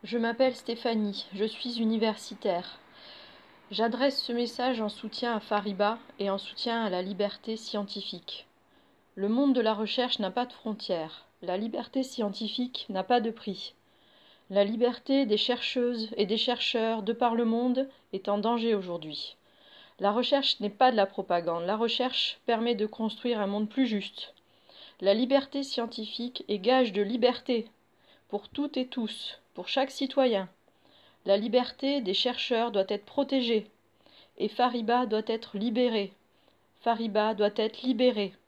Je m'appelle Stéphanie, je suis universitaire. J'adresse ce message en soutien à Fariba et en soutien à la liberté scientifique. Le monde de la recherche n'a pas de frontières. La liberté scientifique n'a pas de prix. La liberté des chercheuses et des chercheurs de par le monde est en danger aujourd'hui. La recherche n'est pas de la propagande. La recherche permet de construire un monde plus juste. La liberté scientifique est gage de liberté pour toutes et tous, pour chaque citoyen. La liberté des chercheurs doit être protégée et Fariba doit être libérée. Fariba doit être libérée.